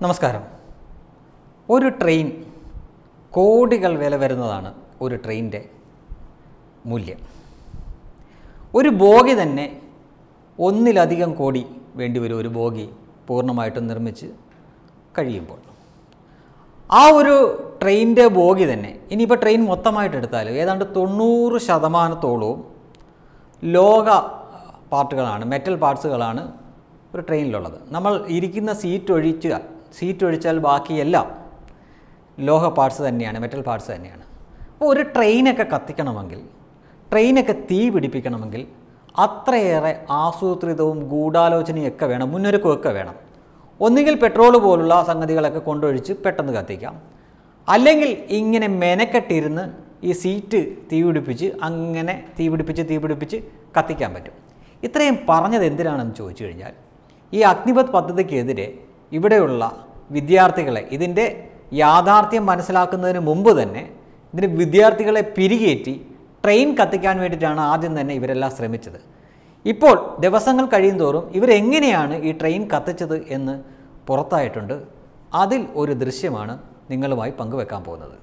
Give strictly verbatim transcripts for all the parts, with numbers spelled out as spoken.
നമസ്കാരം. ഒരു ട്രെയിൻ കോടികൾ വില വരുന്നതാണ് ഒരു ട്രെയിനിൻ്റെ മൂല്യം. ഒരു ബോഗി തന്നെ ഒന്നിലധികം കോടി വേണ്ടിവരും ഒരു ബോഗി പൂർണ്ണമായിട്ടും നിർമ്മിച്ച് കഴിയുമ്പോൾ. ആ ഒരു ട്രെയിനിൻ്റെ ബോഗി തന്നെ ഇനിയിപ്പോൾ ട്രെയിൻ മൊത്തമായിട്ട് എടുത്താൽ ഏതാണ്ട് തൊണ്ണൂറ് ശതമാനത്തോളവും ലോക പാർട്ടുകളാണ്, മെറ്റൽ പാർട്സുകളാണ് ഒരു ട്രെയിനിലുള്ളത്. നമ്മൾ ഇരിക്കുന്ന സീറ്റ് ഒഴിച്ചാൽ സീറ്റ് ഒഴിച്ചാൽ ബാക്കിയെല്ലാം ലോഹ പാർട്സ് തന്നെയാണ്, മെറ്റൽ പാർട്സ് തന്നെയാണ്. അപ്പോൾ ഒരു ട്രെയിനൊക്കെ കത്തിക്കണമെങ്കിൽ, ട്രെയിനൊക്കെ തീ പിടിപ്പിക്കണമെങ്കിൽ അത്രയേറെ ആസൂത്രിതവും ഗൂഢാലോചനയൊക്കെ വേണം, മുന്നൊരുക്കമൊക്കെ വേണം. ഒന്നുകിൽ പെട്രോൾ പോലുള്ള സംഗതികളൊക്കെ കൊണ്ടൊഴിച്ച് പെട്ടെന്ന് കത്തിക്കാം, അല്ലെങ്കിൽ ഇങ്ങനെ മെനക്കെട്ടിരുന്ന് ഈ സീറ്റ് തീ പിടിപ്പിച്ച് അങ്ങനെ തീ പിടിപ്പിച്ച് തീ പിടിപ്പിച്ച് കത്തിക്കാൻ പറ്റും. ഇത്രയും പറഞ്ഞത് എന്തിനാണെന്ന് ചോദിച്ചു കഴിഞ്ഞാൽ, ഈ അഗ്നിപത് പദ്ധതിക്കെതിരെ ഇവിടെയുള്ള വിദ്യാർത്ഥികളെ, ഇതിൻ്റെ യാഥാർത്ഥ്യം മനസ്സിലാക്കുന്നതിന് മുമ്പ് തന്നെ ഇതിന് വിദ്യാർത്ഥികളെ പിരികേറ്റി ട്രെയിൻ കത്തിക്കാൻ വേണ്ടിയിട്ടാണ് ആദ്യം തന്നെ ഇവരെല്ലാം ശ്രമിച്ചത്. ഇപ്പോൾ ദിവസങ്ങൾ കഴിയും തോറും ഇവരെങ്ങനെയാണ് ഈ ട്രെയിൻ കത്തിച്ചത് എന്ന് പുറത്തായിട്ടുണ്ട്. അതിൽ ഒരു ദൃശ്യമാണ് നിങ്ങളുമായി പങ്കുവെക്കാൻ പോകുന്നത്.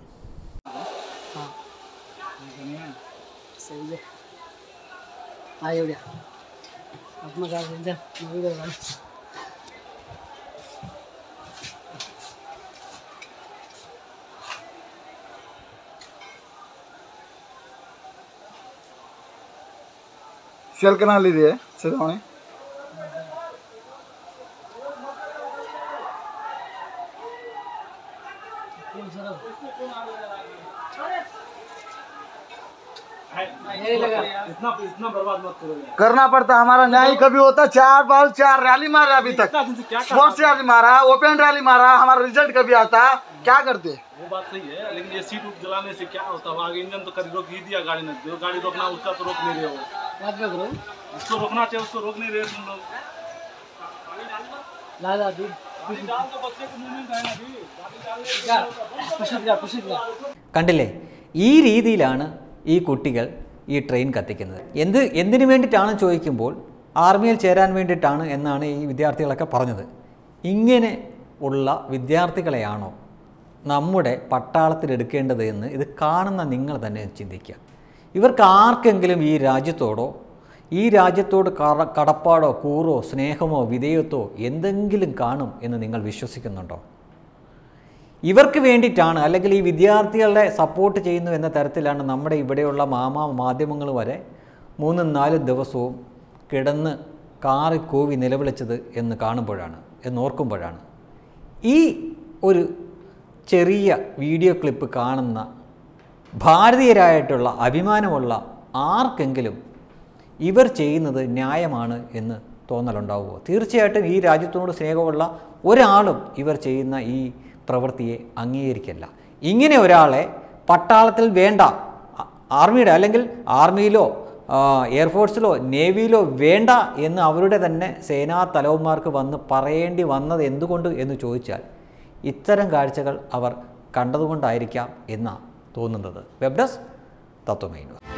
सेल करा लीजिए सिधाने इतना इतना बर्बाद मत करो। करना पड़ता, हमारा न्याय कभी होता। चार बार चार रैली मारा अभी तक, स्पोर्ट्स रैली मारा, ओपन रैली मारा, हमारा रिजल्ट कभी आता, क्या करते? वो बात सही है, लेकिन ये सीट जलाने से क्या होता है? आगे इंजन तो कभी रोक ही दिया गाड़ी ने, जो गाड़ी रोकना उसका तो रोक नहीं रहे हो। उसको रोकना चाहिए, उसको रोक नहीं रहे तुम लोग। കണ്ടില്ലേ, ഈ രീതിയിലാണ് ഈ കുട്ടികൾ ഈ ട്രെയിൻ കത്തിക്കുന്നത്. എന്ത് എന്തിനു വേണ്ടിയിട്ടാണ് ചോദിക്കുമ്പോൾ ആർമിയിൽ ചേരാൻ വേണ്ടിയിട്ടാണ് എന്നാണ് ഈ വിദ്യാർത്ഥികളൊക്കെ പറഞ്ഞത്. ഇങ്ങനെ ഉള്ള വിദ്യാർത്ഥികളെയാണോ നമ്മുടെ പട്ടാളത്തിലെടുക്കേണ്ടത് എന്ന് ഇത് കാണുന്ന നിങ്ങൾ തന്നെ ചിന്തിക്കുക. ഇവർക്ക് ആർക്കെങ്കിലും ഈ രാജ്യത്തോടോ ഈ രാജ്യത്തോട് കടപ്പാടോ കൂറോ സ്നേഹമോ വിധേയത്വമോ എന്തെങ്കിലും കാണും എന്ന് നിങ്ങൾ വിശ്വസിക്കുന്നുണ്ടോ? ഇവർക്ക് വേണ്ടിയിട്ടാണ്, അല്ലെങ്കിൽ ഈ വിദ്യാർത്ഥികളെ സപ്പോർട്ട് ചെയ്യുന്നു എന്ന തരത്തിലാണ് നമ്മുടെ ഇവിടെയുള്ള മാമാ മാധ്യമങ്ങൾ വരെ മൂന്നും നാലും ദിവസവും കിടന്ന് കാറിക്കൂവി നിലവിളിച്ചത് എന്ന് കാണുമ്പോഴാണ്, എന്നോർക്കുമ്പോഴാണ് ഈ ഒരു ചെറിയ വീഡിയോ ക്ലിപ്പ് കാണുന്ന ഭാരതീയരായിട്ടുള്ള അഭിമാനമുള്ള ആർക്കെങ്കിലും ഇവർ ചെയ്യുന്നത് ന്യായമാണ് എന്ന് തോന്നലുണ്ടാവുമോ? തീർച്ചയായിട്ടും ഈ രാജ്യത്തോട് സ്നേഹമുള്ള ഒരാളും ഇവർ ചെയ്യുന്ന ഈ പ്രവൃത്തിയെ അംഗീകരിക്കില്ല. ഇങ്ങനെ ഒരാളെ പട്ടാളത്തിൽ വേണ്ട, ആർമിയുടെ അല്ലെങ്കിൽ ആർമിയിലോ എയർഫോഴ്സിലോ നേവിയിലോ വേണ്ട എന്ന് അവരുടെ തന്നെ സേനാ തലവന്മാർക്ക് വന്ന് പറയേണ്ടി വന്നത് എന്തുകൊണ്ട് എന്ന് ചോദിച്ചാൽ ഇത്തരം കാഴ്ചകൾ അവർ കണ്ടതുകൊണ്ടായിരിക്കാം എന്നാണ് തോന്നുന്നത്. Web desk Tatwamayi news.